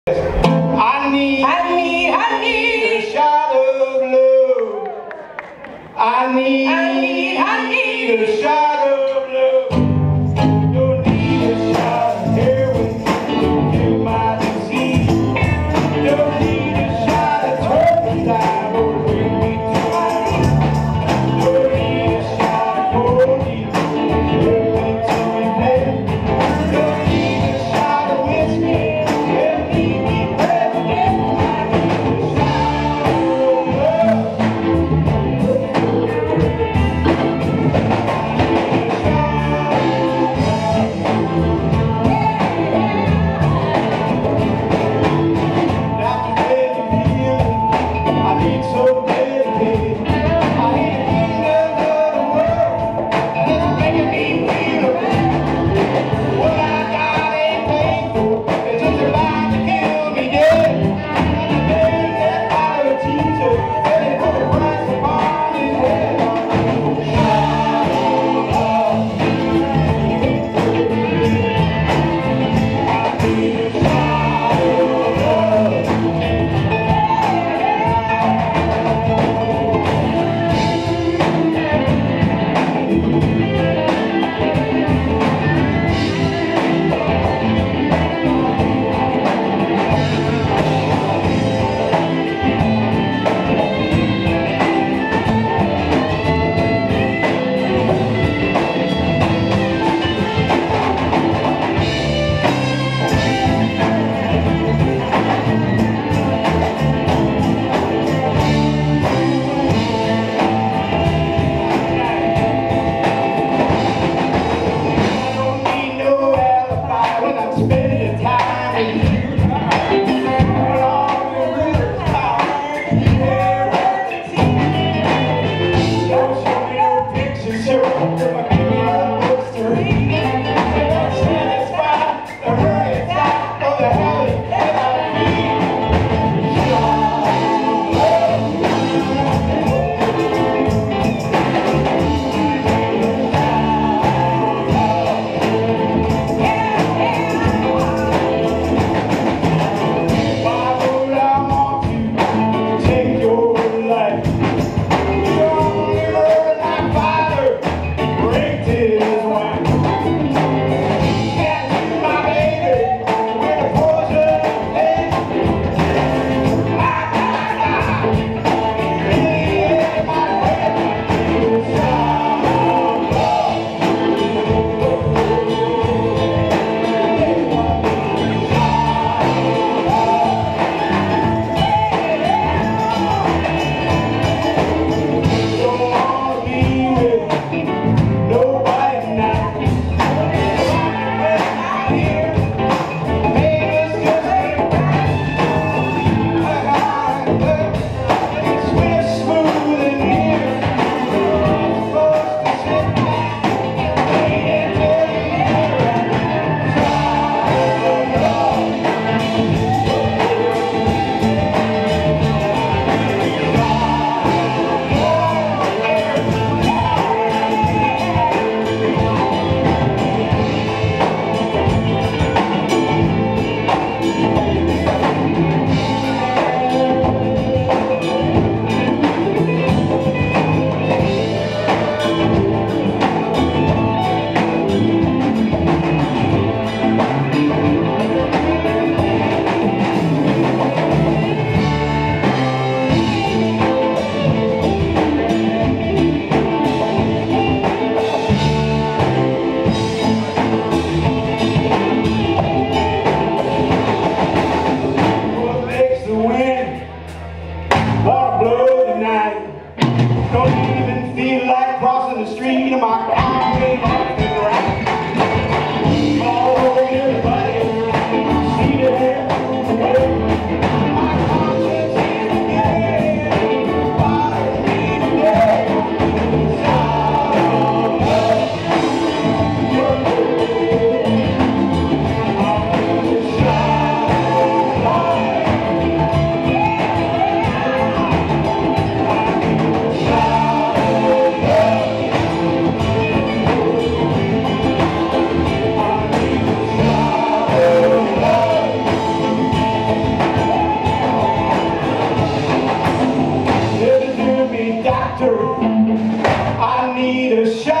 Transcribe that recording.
I need a shot of love. I need a shot of love. Don't need a shot of heroin to kill my disease. Don't need a shot of turpentine that will bring me to my knees. Don't need a shot of codeine to kill me to my dead. Don't need a shot of whiskey. need a shot